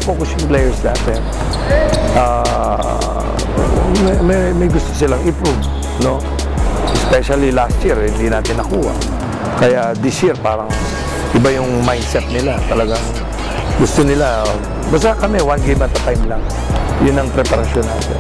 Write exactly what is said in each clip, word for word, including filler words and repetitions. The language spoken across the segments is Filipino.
focus yung players natin. Uh, may, may, may gusto silang improve, no? Especially last year, hindi natin nakuha. Kaya this year, parang iba yung mindset nila. Talagang gusto nila, basta kami, one game at a time lang. Yun ang preparasyon natin.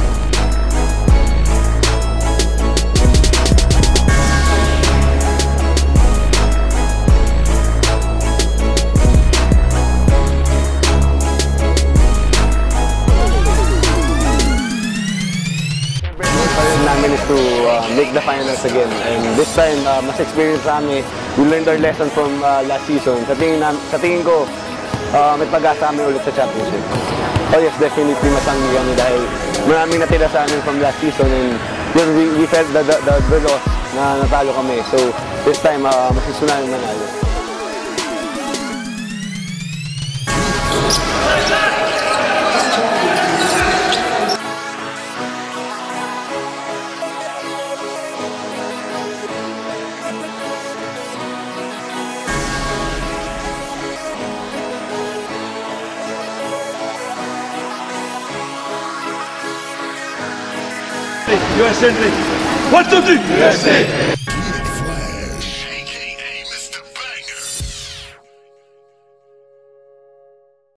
Namin is to uh, make the finals again, and this time uh, mas experience kami. We learned our lesson from uh, last season. Sa tingin, na, sa tingin ko uh, may pag-asa kami ulit sa championship. Oh yes, definitely masanggi kami dahil maraming natira sa amin from last season, and yun, we, we felt the, the, the, the loss na natalo kami. So this time uh, masisunan yung nanalo. U S A, one, two, three! U S A!